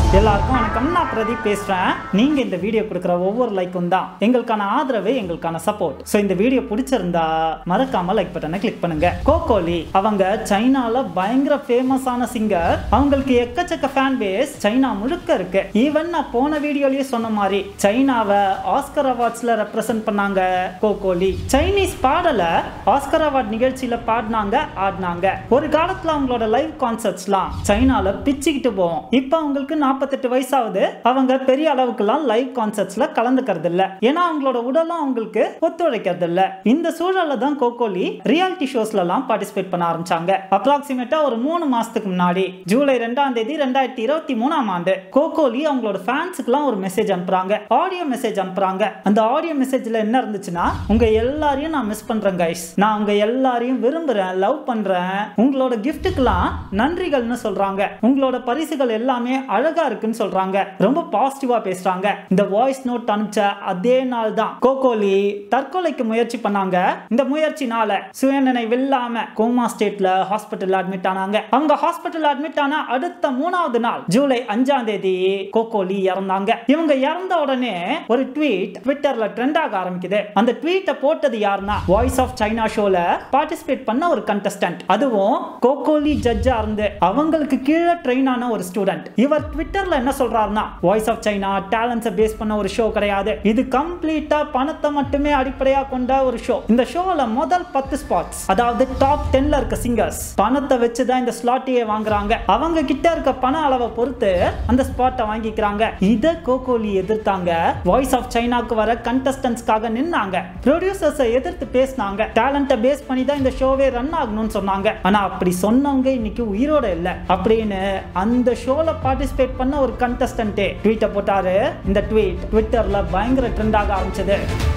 எல்லாருக்கும் வணக்கம். நான் பிரதீப் பேசுறேன். நீங்க இந்த வீடியோ கொடுக்குற ஒவ்வொரு லைக்கும் தான் எங்களுக்கான ஆதரவு, எங்களுக்கான சப்போர்ட். சோ இந்த வீடியோ பிடிச்சிருந்தா மறக்காம லைக் பட்டனை கிளிக் பண்ணுங்க. கோகோலி அவங்க சைனால பயங்கர ஃபேமஸான சிங்கர். அவங்களுக்கு எக்கச்சக்க ஃபேன் பேஸ் சைனா முழுக்க இருக்கு. ஈவன் நான் போன வீடியோலயே சொன்ன மாதிரி சைனாவை ஆஸ்கர் அவார்ட்ஸ்ல ரெப்ரசென்ட் பண்ணாங்க கோகோலி. சைனீஸ் பாடல ஆஸ்கர் அவார்ட் நிகழ்ச்சியில பாடினாங்க, ஆடினாங்க. ஒரு காலத்துல அவங்களோட லைவ் கான்சர்ட்ஸ்லாம் சைனால பிச்சுக்கிட்டு போவோம். இப்ப அவங்களுக்கு 48 வயசாவது. அவங்க பெரிய அளவுக்குலாம் லைவ் கான்சர்ட்ஸ்ல கலந்துக்கிறது இல்ல. ஏன்னா அவங்களோட உடலும் அவங்களுக்கு ஒத்துழைக்கிறது இல்ல. இந்த சூழல்ல தான் கோகோலி ரியாலிட்டி ஷோஸ்ல எல்லாம் பார்ட்டிசிபேட் பண்ண ஆரம்பிச்சாங்க. அப்ராக்சிமேட்டா ஒரு 3 மாசத்துக்கு முன்னாடி ஜூலை 2ஆம் தேதி 2023ஆம் ஆண்டு கோகோலி அவங்களோட ஃபேன்ஸ்க்குலாம் ஒரு மெசேஜ் அனுப்புறாங்க. ஆடியோ மெசேஜ் அனுப்புறாங்க. அந்த ஆடியோ மெசேஜ்ல என்ன இருந்துச்சுன்னா, உங்க எல்லாரையும் நான் மிஸ் பண்றேன் கைஸ். நான் உங்க எல்லாரையும் விரும்புறேன், லவ் பண்றேன். உங்களோட கிஃப்ட்டுக்கெல்லாம் நன்றிகள்னு சொல்றாங்க. உங்களோட பரிசுகள் எல்லாமே அழகா இருக்குன்னு சொல்றாங்க. ரொம்ப பாசிட்டிவா பேசுறாங்க. இந்த வாய்ஸ் நோட் அனுப்பிச்ச அதே நாள் தான் கோகோலி தற்கொலைக்கு முயற்சி பண்ணாங்க. இந்த முயற்சினால சுயநினைவு இல்லாம கோமா ஸ்டேட்ல ஹாஸ்பிடல்ல அட்மிட் ஆனாங்க. அவங்க ஹாஸ்பிடல்ல அட்மிட் ஆன அடுத்த 3வது நாள் ஜூலை 5ஆம் தேதி கோகோலி இறந்தாங்க. இவங்க இறந்த உடனே ஒரு ட்வீட் ட்விட்டர்ல ட்ரெண்ட் ஆக ஆரம்பிக்குது. அந்த ட்வீட்டை போட்டது யாருன்னா, வாய்ஸ் ஆஃப் சைனா ஷோல பார்ட்டிசிபேட் பண்ண ஒரு கண்டஸ்டன்ட். அதுவும் கோகோலி ஜட்ஜா இருந்து அவங்களுக்கு கீழே ட்ரெயின் ஆன ஒரு ஸ்டூடெண்ட். இவர் ட்விட்டர்ல என்ன சொல்றாருன்னா, வாய்ஸ் ஆஃப் சைனா டேலண்ட்ஸை பேஸ் பண்ண ஒரு ஷோ கிடையாது. இது கம்ப்ளீட்டா பணத்தை மட்டுமே அடிப்படையா கொண்ட ஒரு ஷோ. இந்த ஷோல முதல் 10 ஸ்பாட்ஸ், அதாவது டாப் 10ல இருக்க சிங்கர்ஸ் பணத்தை வச்சு தான் இந்த ஸ்லாட்டையே வாங்குறாங்க. அவங்க கிட்ட இருக்க பண அளவை பொறுத்து அந்த ஸ்பாட்டை வாங்கிக்கிறாங்க. இத கோகோலி எதிர்த்தாங்க. வாய்ஸ் ஆஃப் சைனாக்கு வர கண்டஸ்டன்ட்ஸ்க்காக நின்னாங்க. ப்ரொடியூசர்ஸை எதிர்த்து பேசினாங்க. டேலண்ட்டை பேஸ் பண்ணி தான் இந்த ஷோவே ரன் ஆகணும்னு சொன்னாங்க. ஆனா அப்படி சொன்னவங்க இன்னைக்கு உயிரோட இல்ல அப்படின்னு அந்த ஷோல பார்ட்டிசிபேட் பண்ண ஒரு கண்டஸ்டன்ட் ட்வீட்டை போட்டாரு. இந்த ட்வீட் ட்விட்டர்ல பயங்கர ட்ரெண்ட் ஆக ஆரம்பிச்சது.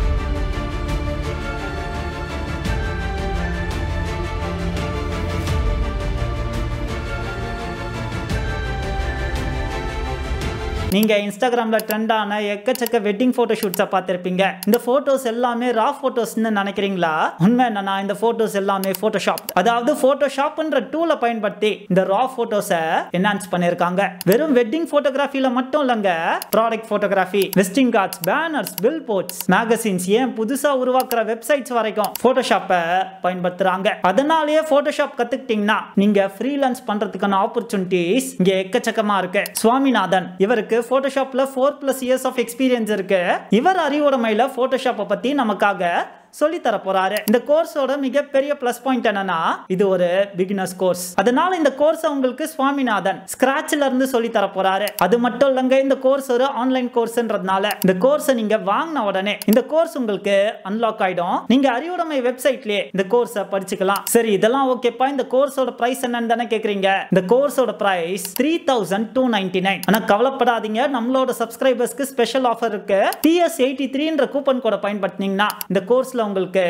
நீங்க இன்ஸ்டாகிராம்ல ட்ரெண்டான எக்கச்சக்க வெட்டிங் போட்டோ ஷூட்ஸை பார்த்திருப்பீங்க. இந்த போட்டோஸ் எல்லாமே ரா போட்டோஸ்னு நினைக்கிறீங்களா? உண்மை என்னன்னா, இந்த போட்டோஸ் எல்லாமே போட்டோஷாப், அதாவது போட்டோஷாப்ன்ற டூலை பயன்படுத்தி இந்த ரா போட்டோஸை என்ஹான்ஸ் பண்ணிருக்காங்க. வெறும் வெட்டிங் போட்டோகிராஃபில மட்டும் இல்லங்க, product photography, visiting cards, banners, billboards, magazines, ஏன் புதுசா உருவாக்குற வெப்சைட்ஸ் வரைக்கும் போட்டோஷாப்பை பயன்படுத்துறாங்க. அதனாலேயே போட்டோஷாப் கத்துக்கிட்டீங்கன்னா நீங்க ஃப்ரீலான்ஸ் பண்றதுக்கான ஆப்பர்ச்சுனிட்டிஸ் இங்க எக்கச்சக்கமா இருக்கு. சுவாமிநாதன், இவருக்கு போட்டோஷாப்ல 4+ இயர்ஸ் ஆஃப் எக்ஸ்பீரியன்ஸ் இருக்கு. இவர் அறிவுடைமையில போட்டோஷாப்பை பத்தி நமக்காக சொல்லி தர போறாரு. இந்த கோர்ஸோட மிகப்பெரிய பிளஸ் பாயிண்ட் என்னன்னா, இது ஒரு பிகினர்ஸ் கோர்ஸ். அதனால இந்த கோர்ஸ் உங்களுக்கு சுவாமிநாதன் ஸ்கிராட்ச்ல இருந்து சொல்லி தர போறாரு. அது மட்டும் இல்லங்க, இந்த கோர்ஸ் ஒரு ஆன்லைன் கோர்ஸ்ன்றதுனால இந்த கோர்ஸை நீங்க வாங்கின உடனே இந்த கோர்ஸ் உங்களுக்கு அன்லாக் ஆயிடும். நீங்க அறிவுடைமை வெப்சைட்லயே இந்த கோர்ஸை படிச்சுக்கலாம். சரி, இதெல்லாம் ஓகேப்பா, இந்த கோர்ஸோட பிரைஸ் என்னன்னு தானே கேக்குறீங்க. இந்த கோர்ஸோட பிரைஸ் 3299. ஆனா கவலைப்படாதீங்க, நம்மளோட சப்ஸ்கிரைபர்ஸ்க்கு ஸ்பெஷல் ஆஃபர் இருக்கு. TS83ன்ற கூப்பன் கோட பயன்படுத்தினீங்கன்னா இந்த கோர்ஸ்ல உங்களுக்கு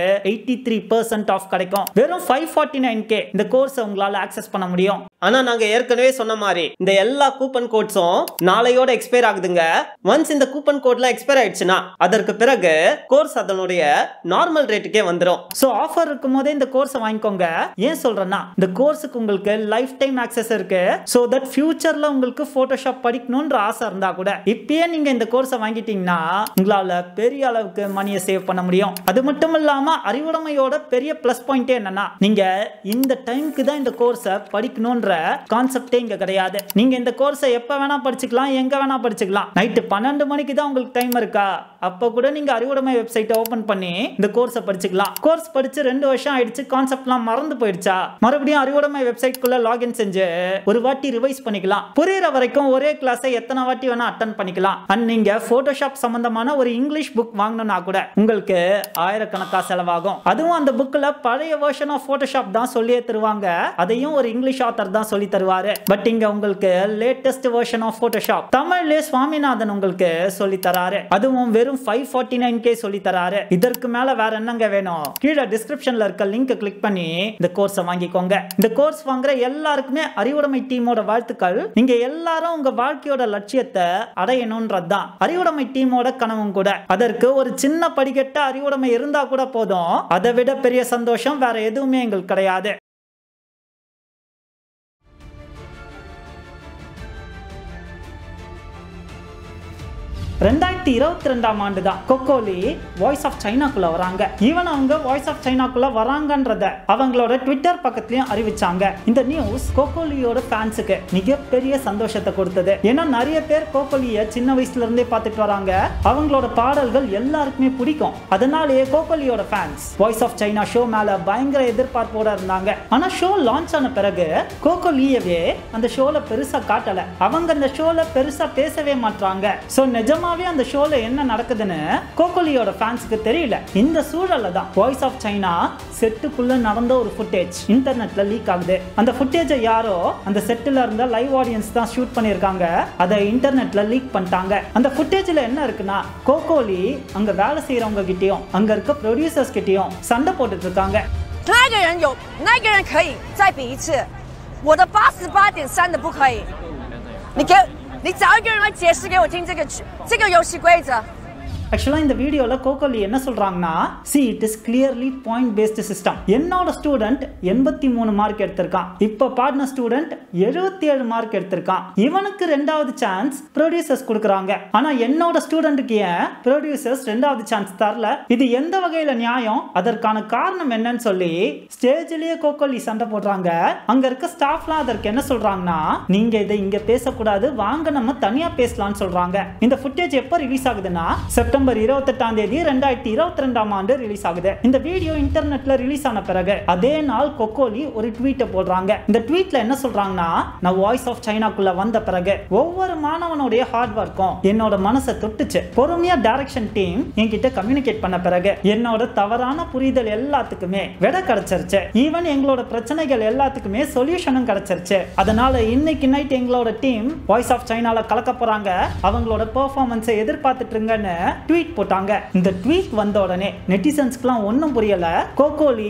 83% ஆஃப் கிடைக்கும். வெறும் 549K இந்த கோர்ஸ் உங்களால ஆக்சஸ் பண்ண முடியும். ஆனா நாங்க ஏற்கனவே சொன்ன மாதிரி இந்த எல்லா கூப்பன் கோட்ஸும் நாளையோட எக்ஸ்பயர் ஆகுதுங்க. ஒன்ஸ் இந்த கூப்பன் கோட்லாம் எக்ஸ்பயர் ஆயிடுச்சுன்னா அதற்கு பிறகு கோர்ஸ் அதனுடைய நார்மல் ரேட்டுக்கே வந்துடும். சோ ஆஃபர் இருக்கும் போதே இந்த கோர்ஸை வாங்கிக்கோங்க. ஏன் சொல்றேன்னா, இந்த கோர்ஸுக்கு உங்களுக்கு லைஃப் டைம் ஆக்சஸ் இருக்கு. சோ தட் ஃபியூச்சர்ல உங்களுக்கு போட்டோஷாப் படிக்கணும்ன்ற ஆசை இருந்தா கூட இப்பயே நீங்க இந்த கோர்ஸை வாங்கிட்டீங்கன்னா உங்களால பெரிய அளவுக்கு மணியை சேவ் பண்ண முடியும். அது மட்டும் இல்லாம அறிவுடைமையோட பெரிய பிளஸ் பாயிண்ட் என்னன்னா, நீங்க இந்த டைம்க்கு தான் இந்த கோர்ஸை படிக்கணும்ன்ற கான்செப்டே இங்க கிடையாது. நீங்க இந்த கோர்ஸை எப்ப வேணா படிச்சுக்கலாம், எங்க வேணா படிச்சுக்கலாம். நைட்டு 12 மணிக்கு தான் உங்களுக்கு டைம் இருக்கா, அப்ப கூட நீங்க அறிவுடைமை வெப்சைட்டை ஓபன் பண்ணி இந்த கோர்ஸை படிச்சுக்கலாம். கோர்ஸ் படிச்சு 2 வருஷம் ஆயிடுச்சு, கான்செப்ட்லாம் மறந்து போயிடுச்சா, மறுபடியும் அறிவுடைமை வெப்சைட்குள்ள லாகின் செஞ்சு ஒரு வாட்டி ரிவைஸ் பண்ணிக்கலாம். புரியுற வரைக்கும் ஒரே கிளாஸை எத்தனை வாட்டி வேணா அட்டெண்ட் பண்ணிக்கலாம். அண்ட் நீங்க போட்டோஷாப் சம்பந்தமான ஒரு இங்கிலீஷ் புக் வாங்கணும்னா கூட உங்களுக்கு 1000 கணக்கா செலவாகும். அதுவும் அந்த புக்ல பழைய வெர்ஷன் ஆஃப் போட்டோஷாப் தான் சொல்லியே தருவாங்க. அதையும் ஒரு இங்கிலீஷ் ஆத்தர் தான் சொல்லி தருவாரு. பட் இங்க உங்களுக்கு லேட்டஸ்ட் வெர்ஷன் ஆஃப் போட்டோஷாப் தமிழ்ல சுவாமிநாதன் உங்களுக்கு சொல்லி தராரு. அதுவும் வெறும் 549K சொல்லி தராரு. இதற்கு மேல வேற என்னங்க வேணும்? கீழே டிஸ்கிரிப்ஷன்ல இருக்க லிங்க் கிளிக் பண்ணி இந்த கோர்ஸை வாங்கிக்கோங்க. இந்த கோர்ஸ் வாங்குற எல்லாருக்குமே அறிவுடைமை டீமோட வாழ்த்துக்கள். நீங்க எல்லாரும் உங்க வாழ்க்கையோட லட்சியத்தை அடையணும்ன்றதுதான் அறிவுடைமை டீமோட கனவும் கூட. அதற்கு ஒரு சின்ன படிக்கட்ட அறிவுடைமை இருந்தா கூட போதும். அதை விட பெரிய சந்தோஷம் வேற எதுவுமே எங்களுக்கு கிடையாது. 2022 ஆண்டு தான் கோகோலி வாய்ஸ் ஆஃப் சைனாக்குள்ள வராங்க. ஈவன் அவங்க வாய்ஸ் ஆஃப் சைனாக்குள்ள வராங்கன்றத அவங்களோட ட்விட்டர் பக்கத்துலயும் அறிவிச்சாங்க. இந்த நியூஸ் கோகோலியோட ஃபேன்ஸுக்கு மிகப்பெரிய சந்தோஷத்தை கொடுத்தது. ஏன்னா நிறைய பேர் கோகோலியை சின்ன வயசுல இருந்தே பார்த்துட்டு வராங்க. அவங்களோட பாடல்கள் எல்லாருக்குமே பிடிக்கும். அதனாலேயே கோகோலியோட fans voice of China show மேல பயங்கர எதிர்பார்ப்போட இருந்தாங்க. ஆனா ஷோ லான்ச் ஆன பிறகு கோகோலியவே அந்த ஷோல பெருசா காட்டல. அவங்க அந்த ஷோல பெருசா பேசவே மாட்டாங்க. சோ நிஜமாவே அந்த ஷோல என்ன நடக்குதுன்னு கோகோலியோட ஃபேன்ஸ்க்கு தெரியல. இந்த சூழல்ல தான் வாய்ஸ் ஆஃப் சைனா செட்டுக்குள்ள நடந்த ஒரு ஃபுட்டேஜ் இன்டர்நெட்ல லீக் ஆகுது. அந்த ஃபுட்டேஜை யாரோ அந்த செட்டுல இருந்த லைவ் ஆடியன்ஸ் தான் ஷூட் பண்ணிருக்காங்க. அதை இன்டர்நெட்ல லீக் பண்ணிட்டாங்க. அந்த ஃபுட்டேஜ்ல என்ன இருக்குன்னா கோகோலி அங்க வேலை செய்யறவங்க கிட்டயும் அங்க இருக்க ப்ரொடியூசர்ஸ் கிட்டயும் சண்டை போட்டுட்டு இருக்காங்க. 哪个人有，哪个人可以再比一次？我的88.3的不可以。你找一个人来解释给我听这个游戏规则。 ஆக்சுவலா இந்த வீடியோல கோகோலி என்ன சொல்றாங்கன்னா, see it is clearly point based system. என்னோட ஸ்டூடெண்ட் 83 மார்க் எடுத்திருக்கான். இப்ப பாட்னர் ஸ்டூடெண்ட் 77 மார்க் எடுத்திருக்கான். இவனுக்கு ரெண்டாவது சான்ஸ் ப்ரொடியூசர்ஸ் கொடுக்கறாங்க. ஆனா என்னோட ஸ்டூடெண்ட்க்கு ஏன் ப்ரொடியூசர்ஸ் ரெண்டாவது சான்ஸ் தரல? இது எந்த வகையில நியாயம்? அதற்கான காரணம் என்னன்னு சொல்லி ஸ்டேஜ்லயே கோகோலி சண்டை போடுறாங்க. அங்க இருக்க ஸ்டாஃப்லாம் அதற்கு என்ன சொல்றாங்கன்னா, நீங்க இதை இங்க பேசக்கூடாது, வாங்க நம்ம தனியா பேசலாம்னு சொல்றாங்க. இந்த ஃபுட்டேஜ் எப்ப ரிலீஸ் ஆகுதுன்னா செப்டம்பர் 28 2022 ஆண்டு ரிலீஸ் ஆகுது. இந்த வீடியோ இன்டர்நெட்ல ரிலீஸ் ஆன பிறகு அதே நாள் கோகோலி ஒரு ட்வீட் போடுறாங்க. இந்த ட்வீட்ல என்ன சொல்றாங்கன்னா, நான் வாய்ஸ் ஆஃப் சைனாக்குள்ள வந்த பிறகு ஒவ்வொரு மாணவனுடைய ஹார்ட் ஒர்க்கும் என்னோட மனசை தொட்டுச்சு. பொறுமையா டைரக்ஷன் டீம் என்கிட்ட கம்யூனிகேட் பண்ண பிறகு என்னோட தவறான புரிதல் எல்லாத்துக்குமே விடை கிடைச்சிருச்சு. ஈவன் எங்களோட பிரச்சனைகள் எல்லாத்துக்குமே சொல்யூஷனும் கிடைச்சிருச்சு. அதனால இன்னைக்கு நைட் எங்களோட டீம் வாய்ஸ் ஆஃப் சைனால கலக்க போறாங்க. அவங்களோட பெர்ஃபார்மன்ஸை எதிர்பார்த்துட்டு இருங்கன்னு ட்வீட் போட்டாங்க. இந்த ட்வீட் வந்த உடனே நெட்டிசன்ஸ்க்குலாம் ஒன்றும் புரியல. கோகோலி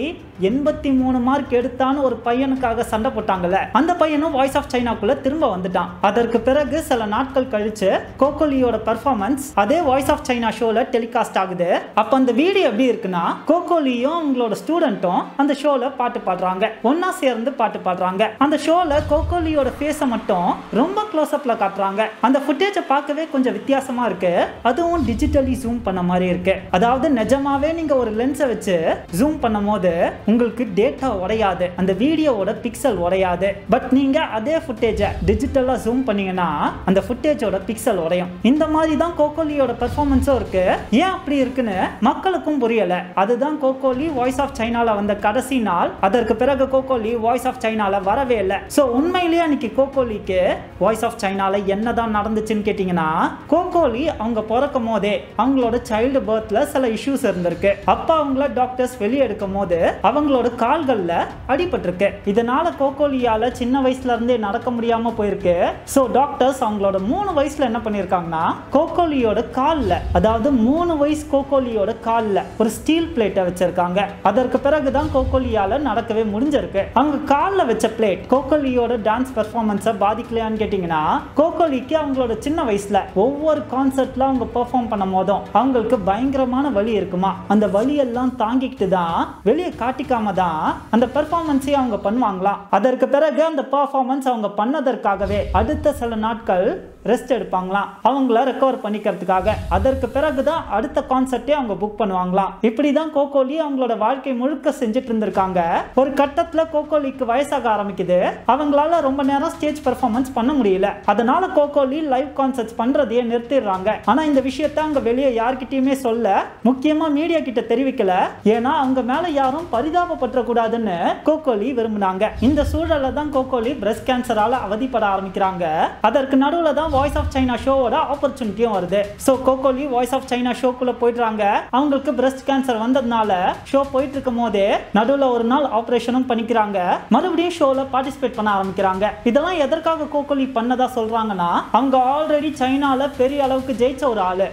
83 மார்க் எடுத்தான்னு ஒரு பையனுக்காக சண்டை போட்டாங்கல்ல, அந்த பையனும் வாய்ஸ் ஆஃப் சைனாக்குள்ள திரும்ப வந்துட்டான். அதற்கு பிறகு சில நாட்கள் கழிச்சு கோகோலியோட பெர்ஃபார்மன்ஸ் அதே வாய்ஸ் ஆஃப் சைனா ஷோல டெலிகாஸ்ட் ஆகுது. அப்ப அந்த வீடியோ எப்படி இருக்குன்னா, கோகோலியும் அவங்களோட ஸ்டூடெண்ட்டும் அந்த ஷோல பாட்டு பாடுறாங்க, ஒன்னா சேர்ந்து பாட்டு பாடுறாங்க. அந்த ஷோல கோகோலியோட ஃபேஸை மட்டும் ரொம்ப க்ளோஸ் அப்ல காட்டுறாங்க. அந்த ஃபுட்டேஜை பார்க்கவே கொஞ்சம் வித்தியாசமா இருக்கு. அதுவும் டிஜிட்டலி ஜூம் பண்ண மாதிரி இருக்கு. அதாவது நிஜமாவே நீங்க ஒரு லென்ஸை வச்சு ஜூம் பண்ணும்போது உங்களுக்கு டேட்டா உடையாது, அந்த வீடியோவோட பிக்சல் உடையாது. பட் நீங்க அதே ஃபுட்டேஜை டிஜிட்டலா ஜூம் பண்ணீங்கன்னா அந்த ஃபுட்டேஜோட பிக்சல் உடையும். இந்த மாதிரி தான் கோகோலியோட பெர்ஃபார்மன்ஸும் இருக்கு. ஏன் அப்படி இருக்குன்னு மக்களுக்கும் புரியல. அதுதான் கோகோலி வாய்ஸ் ஆஃப் சைனால வந்த கடைசி நாள். அதற்கு பிறகு கோகோலி வாய்ஸ் ஆஃப் சைனால வரவே இல்லை. சோ உண்மையிலேயே அன்னைக்கு கோகோலிக்கு வாய்ஸ் ஆஃப் சைனால என்னதான் நடந்துச்சுன்னு கேட்டீங்கன்னா, கோகோலி அவங்க பிறக்கும் போதே அவங்களோட சைல்டு பர்த்ல சில இஷ்யூஸ் இருந்திருக்கு. அப்ப அவங்கள டாக்டர்ஸ் வெளியே எடுக்கும் போது அவங்களோட கால்கள்ல அடிபட்டிருக்கு. இதனால கோகோலியால சின்ன வயசுல இருந்தே நடக்க முடியாம போயிருக்கு. சோ டாக்டர்ஸ் அவங்களோட 3 வயசுல என்ன பண்ணிருக்காங்கன்னா, கோகோலியோட கால்ல, அதாவது 3 வயசு கோகோலியோட கால்ல ஒரு ஸ்டீல் பிளேட்டை வச்சிருக்காங்க. அதற்கு பிறகுதான் கோகோலியால நடக்கவே முடிஞ்சிருக்கு. அவங்க கால்ல வச்ச பிளேட் கோகோலியோட டான்ஸ் பெர்ஃபார்மன்ஸை பாதிக்கலையான்னு கேட்டீங்கன்னா, கோகோலிக்கு அவங்களோட சின்ன வயசுல ஒவ்வொரு கான்சர்ட்ல அவங்க பெர்ஃபார்ம் பண்ணும் போதும் அவங்களுக்கு பயங்கரமான வலி இருக்குமா. அந்த வலி எல்லாம் தாங்கிக்கிட்டு தான் வெளியே காட்டிக்காம தான் அந்த பெர்ஃபார்மன்ஸை அவங்க பண்ணுவாங்களாம். அதற்கு பிறகு அந்த பெர்ஃபார்மன்ஸ் அவங்க பண்ணதற்காகவே அடுத்த சில நாட்கள் ரெஸ்ட் எடுப்பாங்களாம், அவங்கள ரெக்கவர் பண்ணிக்கிறதுக்காக. அதற்கு பிறகுதான் அடுத்த கான்சர்ட்டே அவங்க புக் பண்ணுவாங்களாம். இப்படிதான் கோகோலி அவங்களோட வாழ்க்கை முழுக்க செஞ்சுட்டு இருந்திருக்காங்க. ஒரு கட்டத்துல கோகோலிக்கு வயசாக ஆரம்பிக்குது. அவங்களால ரொம்ப நேரம் ஸ்டேஜ் பெர்ஃபார்மன்ஸ் பண்ண முடியல. அதனால கோகோலி லைவ் கான்சர்ட்ஸ் பண்றதையே நிறுத்திடுறாங்க. ஆனா இந்த விஷயத்தை அவங்க வெளியே யார்கிட்டயுமே சொல்ல, முக்கியமா மீடியா கிட்ட தெரிவிக்கல. ஏன்னா அவங்க மேல யாரும் பரிதாபப்பட்ட கூடாதுன்னு கோகோலி விரும்பினாங்க. இந்த சூழல்ல தான் கோகோலி பிரஸ்ட் கேன்சரால அவதிப்பட ஆரம்பிக்கிறாங்க. அதற்கு நடுவுல தான் வாய்ஸ் ஆஃப் சைனா ஷோவோட ஆப்பர்ச்சுனிட்டியும் வருது. So Coco Lee voice of China ஷோக்குள்ள போயிடுறாங்க. அவங்களுக்கு பிரஸ்ட் கேன்சர் வந்ததுனால ஷோ போயிட்டு இருக்கும் போதே நடுவுல ஒரு நாள் ஆபரேஷனும் பண்ணிக்கிறாங்க. மறுபடியும் ஷோல பார்ட்டிசிபேட் பண்ண ஆரம்பிக்கிறாங்க. இதெல்லாம் எதற்காக கோகோலி பண்ணதா சொல்றாங்கன்னா, அவங்க ஆல்ரெடி சைனால பெரிய அளவுக்கு ஜெயிச்ச ஒரு ஆளு. அவங்களுக்கு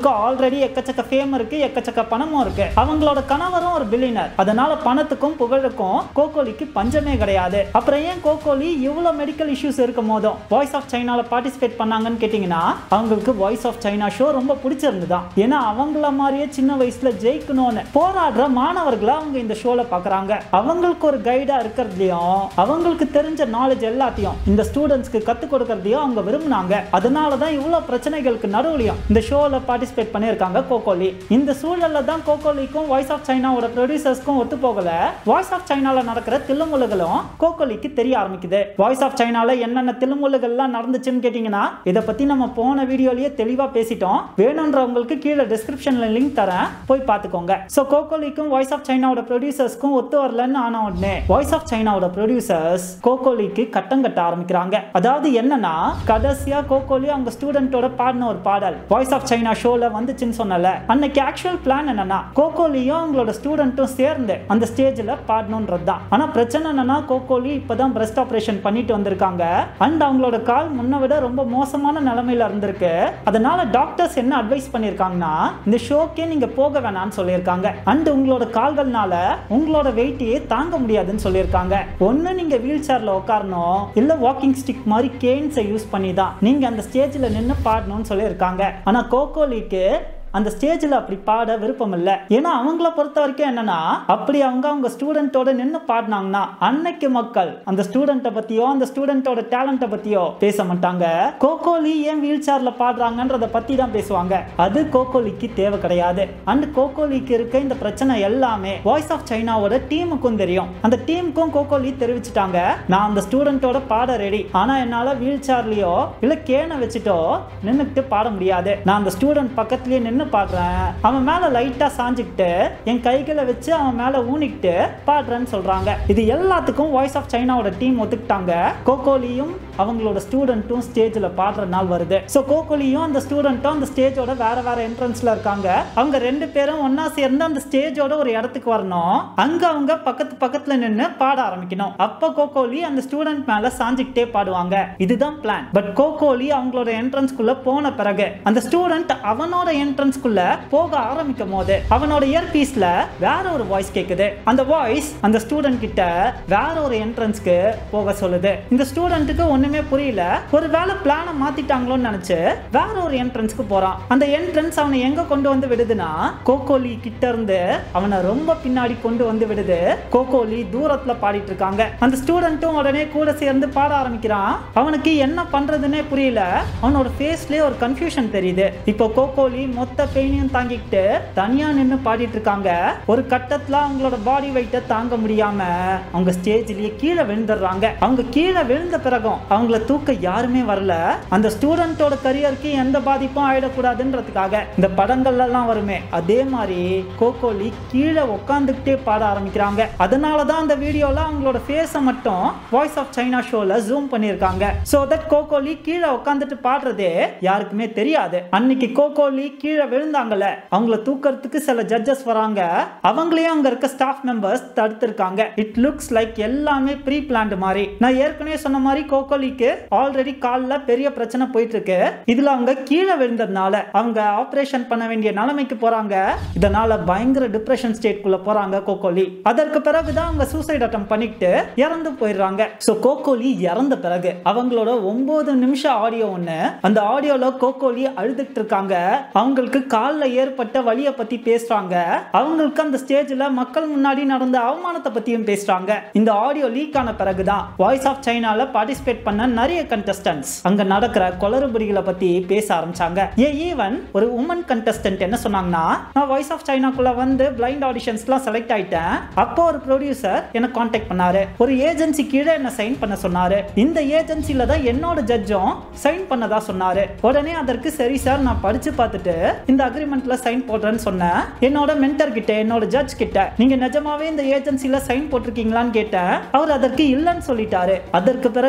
அவங்களுக்கு ஆல்ரெடி எக்கச்சக்க ஃபேம் இருக்கு, எக்கச்சக்க பணமும் இருக்கு. அவங்களோட கணவரும் ஒரு பில்லியனர். அதனால பணத்துக்கும் புகழுக்கும் கோகோலிக்கு பஞ்சமே கிடையாது. அப்புறம் ஏன் கோகோலி இவ்வளவு மெடிக்கல் இஷ்யூஸ் இருக்கும் போதும் வாய்ஸ் ஆஃப் சைனால பார்ட்டிசிபேட் பண்ணாங்கன்னு கேட்டீங்கன்னா, அவங்களுக்கு வாய்ஸ் ஆஃப் சைனா ஷோ ரொம்ப பிடிச்சிருந்துதான். ஏன்னா அவங்கள மாதிரியே சின்ன வயசுல ஜெயிக்கணும்னு போராடுற மாணவர்களை அவங்க இந்த ஷோல பாக்குறாங்க. அவங்களுக்கு ஒரு கைடா இருக்கிறதுலயும் அவங்களுக்கு தெரிஞ்ச நாலேஜ் எல்லாத்தையும் இந்த ஸ்டூடெண்ட்ஸ்க்கு கத்து கொடுக்கறதையும் அவங்க விரும்பினாங்க. அதனாலதான் இவ்வளவு பிரச்சனைகளுக்கு நடுவுலையும் இந்த ஷோல பார்ட்டிசிபேட் பண்ணிருக்காங்க கோகோலி. இந்த சூழல்ல தான் கோகோலிக்கும் வாய்ஸ் ஆஃப் சைனாவோட ப்ரொடியூசர்ஸ்க்கும் ஒத்து போகல. வாய்ஸ் ஆஃப் சைனால நடக்கிற தில்லுமுல்லுகளும் கோகோலிக்கு தெரிய ஆரம்பிக்குது. வாய்ஸ் ஆஃப் சைனால என்னென்ன தில்லுமுல்லுகள்லாம் நடந்துச்சுன்னு கேட்டீங்கன்னா, இதை பத்தி நம்ம போன வீடியோலயே தெளிவா பேசிட்டோம். வேணும்ன்றவங்களுக்கு கீழே டிஸ்கிரிப்ஷன்ல லிங்க் தரேன், போய் பார்த்துக்கோங்க. சோ கோகோலிக்கும் வாய்ஸ் ஆஃப் சைனாவோட ப்ரொடியூசர்ஸ்க்கும் ஒத்து வரலன்னு ஆன உடனே வாய்ஸ் ஆஃப் சைனாவோட ப்ரொடியூசர்ஸ் கோகோலிக்கு கட்டம் கட்ட ஆரம்பிக்கிறாங்க. அதாவது என்னன்னா, கடைசியா கோகோலி அவங்க ஸ்டூடெண்டோட பாடின ஒரு பாடல் வாய்ஸ் ஆஃப் சைனா ஷோல வந்துச்சுன்னு சொன்னல, அன்னைக்கு ஆக்சுவல் பிளான் என்னன்னா கோகோலியும் அவங்களோட ஸ்டூடெண்ட்டும் சேர்ந்து அந்த ஸ்டேஜ்ல பாடணும்ன்றது தான். ஆனா பிரச்சனை என்னன்னா, கோகோலி இப்பதான் பிரஸ்ட் ஆபரேஷன் பண்ணிட்டு வந்திருக்காங்க. அண்ட் அவங்களோட கால் முன்ன விட ரொம்ப மோசமான நிலைமையில இருந்திருக்கு. அதனால டாக்டர்ஸ் என்ன அட்வைஸ் பண்ணிருக்காங்கன்னா, இந்த ஷோக்கே நீங்க போக வேணாம்னு சொல்லியிருக்காங்க. அண்ட் உங்களோட கால்கள்னால உங்களோட வெயிட்டையே தாங்க முடியாதுன்னு சொல்லியிருக்காங்க. ஒன்னு நீங்க வீல் சேர்ல உட்காரணும், இல்ல வாக்கிங் ஸ்டிக் மாதிரி கேன்ஸை யூஸ் பண்ணி தான் நீங்க அந்த ஸ்டேஜ்ல நின்று பாடணும்னு சொல்லியிருக்காங்க. ஆனா கோகோலிக்கு அந்த ஸ்டேஜ்ல அப்படி பாட விருப்பம் இல்ல. ஏன்னா அவங்கள பொறுத்த வரைக்கும் என்னன்னா, அப்படி அவங்க ஸ்டூடெண்டோட நின்று பாடினாங்கன்னா அன்னைக்கு மக்கள் அந்த ஸ்டூடெண்ட்டை பத்தியோ அந்த ஸ்டூடெண்டோட டேலண்ட்டை பத்தியோ பேச மாட்டாங்க. கோகோலி ஏன் வீல் சேர்ல பாடுறாங்கன்றத பத்தி தான் பேசுவாங்க. அது கோகோலிக்கு தேவை கிடையாது. அண்ட் கோகோலிக்கு இருக்க இந்த பிரச்சனை எல்லாமே வாய்ஸ் ஆஃப் சைனாவோட டீமுக்கும் தெரியும். அந்த டீமுக்கும் கோகோலி தெரிவிச்சுட்டாங்க, நான் அந்த ஸ்டூடெண்டோட பாட ரெடி, ஆனா என்னால வீல் சேர்லயோ இல்ல கேனை வச்சுட்டோ நின்னுட்டு பாட முடியாது. நான் அந்த ஸ்டூடெண்ட் பக்கத்துலயே நின்று பாடுறேன், அவன் மேல லைட்டா சாஞ்சிக்கிட்டு என் கைகளை வச்சு அவன் மேல ஊனிக்கிட்டு பாடுறேன்னு சொல்றாங்க. இது எல்லாத்துக்கும் வாய்ஸ் ஆஃப் சைனாவோட டீம் ஒத்துக்கிட்டாங்க. கோகோலியும் அவங்களோட ஸ்டூடெண்ட்டும் ஸ்டேஜ்ல பாடுற நாள் வருது. சோ கோகோலியும் அந்த ஸ்டூடெண்ட்டும் அந்த ஸ்டேஜோட வேற வேற என்ட்ரன்ஸ்ல இருக்காங்க. அவங்க ரெண்டு பேரும் ஒன்னா சேர்ந்து அந்த ஸ்டேஜோட ஒரு இடத்துக்கு வரணும். அங்க அவங்க பக்கத்துல நின்று பாட ஆரம்பிக்கணும். அப்ப கோகோலி அந்த ஸ்டூடெண்ட் மேல சாஞ்சிக்கிட்டே பாடுவாங்க. இதுதான் பிளான். பட் கோகோலி அவங்களோட என்ட்ரன்ஸ்குள்ள போன பிறகு அந்த ஸ்டூடெண்ட் அவனோட என்ட்ரன்ஸ்குள்ள போக ஆரம்பிக்கும் போது அவனோட இயர்பீஸ்ல வேற ஒரு வாய்ஸ் கேக்குது. அந்த வாய்ஸ் அந்த ஸ்டூடெண்ட் கிட்ட வேற ஒரு என்ட்ரன்ஸ்க்கு போக சொல்லுது. இந்த ஸ்டூடெண்ட்டுக்கு ஒண்ணுமே புரியல. ஒருவேளை பிளானை மாத்திட்டாங்களோன்னு நினைச்சு வேற ஒரு என்ட்ரன்ஸ்க்கு போறான். அந்த என்ட்ரன்ஸ் அவனை எங்க கொண்டு வந்து விடுதுன்னா, கோகோலி கிட்ட இருந்து அவனை ரொம்ப பின்னாடி கொண்டு வந்து விடுது. கோகோலி தூரத்துல பாடிட்டு இருக்காங்க. அந்த ஸ்டூடெண்ட்டும் உடனே கூட சேர்ந்து பாட ஆரம்பிக்கிறான். அவனுக்கு என்ன பண்றதுன்னே புரியல. அவனோட ஃபேஸ்லயே ஒரு கன்ஃபியூஷன் தெரியுது. இப்போ கோகோலி மொத்த பெயினையும் தாங்கிட்டு தனியா நின்னு பாடிட்டு இருக்காங்க. ஒரு கட்டத்துல அவங்களோட பாடி வெயிட்ட தாங்க முடியாம அவங்க ஸ்டேஜ்லயே கீழே விழுந்துடுறாங்க. அவங்க கீழே விழுந்த பிறகும் அவங்கள தூக்க யாருமே வரல. அந்த ஸ்டூடெண்டோட கரியருக்கு எந்த பாதிப்பும் ஆயிடக்கூடாதுன்றதுக்காக இந்த படங்கள்ல எல்லாம் வருமே, அதே மாதிரி கோகோலி கீழே உட்காந்துக்கிட்டே பாட ஆரம்பிக்கிறாங்க. அதனாலதான் அந்த வீடியோல அவங்களோட ஃபேஸை மட்டும் வாய்ஸ் ஆஃப் சைனா ஷோல ஜூம் பண்ணிருக்காங்க. சோ தட் கோகோலி கீழே உட்காந்துட்டு பாடுறதே யாருக்குமே தெரியாது. அன்னைக்கு கோகோலி கீழே விழுந்தாங்கல்ல, அவங்கள தூக்கிறதுக்கு சில ஜட்ஜஸ் வராங்க. அவங்களையும் அங்க இருக்க ஸ்டாஃப் மெம்பர்ஸ் தடுத்திருக்காங்க. இட் லுக்ஸ் லைக் எல்லாமே ப்ரீ பிளான்ட் மாதிரி. நான் ஏற்கனவே சொன்ன மாதிரி கோகோலிக்கு ஆல்ரெடி கால்ல பெரிய பிரச்சனை போயிட்டு இருக்கு. இதுல அவங்க கீழே விழுந்ததுனால அவங்க ஆபரேஷன் பண்ண வேண்டிய நிலைமைக்கு போறாங்க. இதனால பயங்கர டிப்ரெஷன் ஸ்டேட்குள்ள போறாங்க கோகோலி. அதற்கு பிறகுதான் அவங்க சூசைட் அட்டெம்ப்ட் பண்ணிட்டு இறந்து போயிடுறாங்க. சோ கோகோலி இறந்த பிறகு அவங்களோட 9 நிமிஷம் ஆடியோ ஒண்ணு. அந்த ஆடியோல கோகோலி அழுதுட்டு இருக்காங்க. அவங்களுக்கு கால்ல ஏற்பட்ட வலியை பத்தி பேசுறாங்க. அவங்களுக்கு அந்த ஸ்டேஜ்ல மக்கள் முன்னாடி நடந்த அவமானத்தை பத்தியும் பேசுறாங்க. இந்த ஆடியோ லீக் ஆன பிறகுதான் வாய்ஸ் ஆஃப் சைனால பார்ட்டிசிபேட் பண்ண நிறைய கண்டஸ்டன்ட்ஸ் அங்க நடக்கிற கொளறுபடிகளை பத்தி பேச ஆரம்பிச்சாங்க. ஈவன் ஒரு உமன் கண்டஸ்டன்ட் என்ன சொன்னாங்கன்னா, நான் வாய்ஸ் ஆஃப் சைனாக்குள்ள வந்து பிளைண்ட் ஆடிஷன்ஸ்லாம் செலக்ட் ஆயிட்டேன். அப்போ ஒரு ப்ரொடியூசர் என்ன கான்டாக்ட் பண்ணாரு. ஒரு ஏஜென்சி கீழே என்ன சைன் பண்ண சொன்னாரு. இந்த ஏஜென்சில தான் என்னோட ஜட்ஜும் சைன் பண்ணதா சொன்னாரு. உடனே அதற்கு சரி சார், நான் படிச்சு பார்த்துட்டு இந்த அக்ரிமெண்ட்ல சைன் போடுறேன்னு சொன்னேன். என்னோட மென்டர் கிட்ட, என்னோட ஜட்ஜ் கிட்ட, நீங்க நிஜமாவே இந்த ஏஜென்சில சைன் போட்டிருக்கீங்களான்னு கேட்டேன். அவர் அதற்கு இல்லன்னு சொல்லிட்டாரு. அதற்கு பிறகுதான் அந்த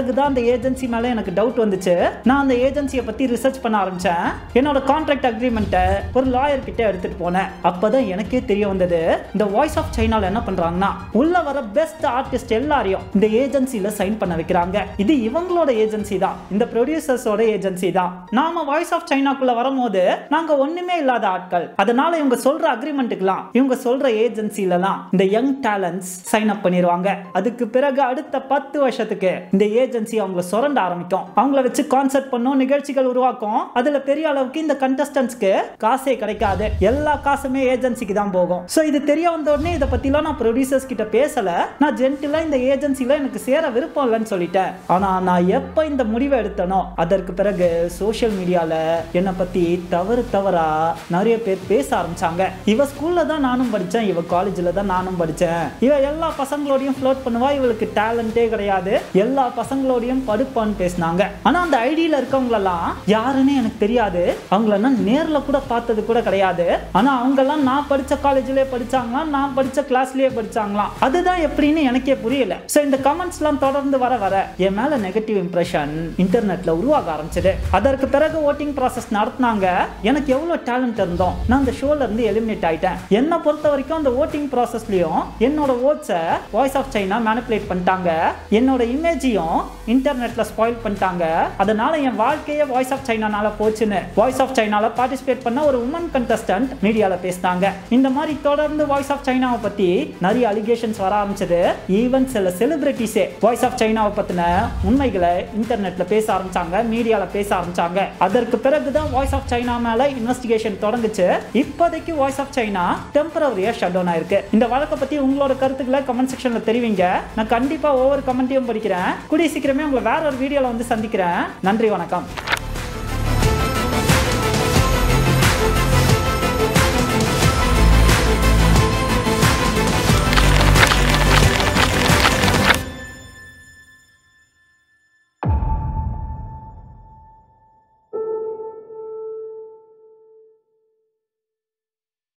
ஏஜென்சி மேல எனக்கு டவுட் வந்துச்சு. நான் அந்த ஏஜென்சியை பத்தி ரிசர்ச் பண்ண ஆரம்பிச்சேன். என்னோட கான்ட்ராக்ட் அக்ரிமெண்ட்டை ஒரு லாயர் கிட்ட எடுத்துட்டு போனேன். அப்பதான் எனக்கே தெரிய வந்தது, இந்த வாய்ஸ் ஆஃப் சைனால என்ன பண்றாங்கன்னா, உள்ள வர பெஸ்ட் ஆர்டிஸ்ட் எல்லாரையும் இந்த ஏஜென்சில சைன் பண்ண வைக்கிறாங்க. இது இவங்களோட ஏஜென்சி தான், இந்த ப்ரொடியூசர்ஸோட ஏஜென்சி தான். நாம வாய்ஸ் ஆஃப் சைனாக்குள்ள வரும்போது நாங்க ஒண்ணுமே இல்லாத ஆட்கள். அதனால இவங்க சொல்ற அக்ரிமெண்ட்டுக்குலாம், இவங்க சொல்ற ஏஜென்சிலலாம் இந்த யங் டேலண்ட்ஸ் சைன் அப் பண்ணிடுவாங்க. அதுக்கு பிறகு அடுத்த 10 வருஷத்துக்கு இந்த ஏஜென்சி அவங்கள சுரண்ட ஆரம்பிக்கும். அவங்கள வச்சு கான்சர்ட் பண்ணும், நிகழ்ச்சிகள் உருவாக்கும். அதுல பெரிய அளவுக்கு இந்த கண்டஸ்டன்ட்ஸ்க்கு காசே கிடைக்காது. எல்லா காசுமே ஏஜென்சிக்கு தான் போகும். சோ இது தெரிய வந்த உடனே இத பத்திலாம் நான் ப்ரொடியூசர்ஸ் கிட்ட பேசல. நான் ஜென்டிலா இந்த ஏஜென்சில எனக்கு சேர விருப்பம் இல்லைன்னு சொல்லிட்டேன். ஆனா நான் எப்ப இந்த முடிவை எடுத்தனோ அதற்கு பிறகு சோஷியல் மீடியால என்னை பத்தி தவறா நிறைய பேர் பேச ஆரம்பிச்சாங்க. இவ ஸ்கூல்ல தான் நானும் படிச்சேன், இவ காலேஜ்ல தான் நானும் படிச்சேன், இவ எல்லா பசங்களோடையும் ஃப்ளோட் பண்ணுவா, இவளுக்கு டேலண்டே கிடையாது, எல்லா பசங்களோடையும் படுப்பான்னு பேசினாங்க. ஆனா அந்த ஐடியில இருக்கவங்களெல்லாம் யாருன்னு எனக்கு தெரியாது. அவங்கள நான் நேர்ல கூட பார்த்தது கூட கிடையாது. ஆனா அவங்க எல்லாம் நான் படிச்ச காலேஜ்லயே படிச்சாங்களாம், நான் படிச்ச கிளாஸ்லயே படிச்சாங்களாம். அதுதான் எப்படின்னு எனக்கே புரியல. சோ இந்த கமெண்ட்ஸ் எல்லாம் தொடர்ந்து வர என் மேல நெகட்டிவ் இம்ப்ரெஷன் இன்டர்நெட்ல உருவாக ஆரம்பிச்சது. அதற்கு பிறகு ஓட்டிங் ப்ராசஸ் நடத்தினாங்க. எனக்கு எவ்வளவு டேலண்ட் இருந்தோம், நான் அந்த ஷோல இருந்து எலிமினேட் ஆயிட்டேன். என்ன பொறுத்த வரைக்கும் அந்த ஓட்டிங் ப்ராசஸ்லயும் என்னோட ஓட்ஸை வாய்ஸ் ஆஃப் சைனா மேனிபுலேட் பண்ணிட்டாங்க. என்னோட இமேஜையும் இன்டர்நெட்ல ஸ்பாயில் பண்ணிட்டாங்க. அதனால என் வாழ்க்கையே வாய்ஸ் ஆஃப் சைனானால போச்சுன்னு வாய்ஸ் ஆஃப் சைனால பார்ட்டிசிபேட் பண்ண ஒரு உமன் கண்டஸ்டன்ட் மீடியால பேசினாங்க. இந்த மாதிரி தொடர்ந்து வாய்ஸ் ஆஃப் சைனாவை பத்தி நிறைய அலிகேஷன்ஸ் வர ஆரம்பிச்சது. ஈவன் சில செலிபிரிட்டிஸே வாய்ஸ் ஆஃப் சைனாவை பத்தின உண்மைகளை இன்டர்நெட்ல பேச ஆரம்பிச்சாங்க, மீடியால பேச ஆரம்பிச்சாங்க. அதற்கு பிறகுதான் வாய்ஸ் ஆஃப் சைனா மேல இன்வெஸ்டிகேஷன் தொடங்குச்சு. இப்போதைக்கு வாய்ஸ் ஆஃப் சைனா டெம்பரரியா ஷட் டவுன் ஆயிருக்கு. இந்த வழக்கை பத்தி உங்களோட கருத்துக்களை கமெண்ட் செக்ஷன்ல தெரிவிங்க. நான் கண்டிப்பா ஒவ்வொரு கமெண்ட்டையும் படிக்கிறேன். கூடிய சீக்கிரமே உங்களை வேற ஒரு வீடியோல வந்து சந்திக்கிறேன். நன்றி, வணக்கம்.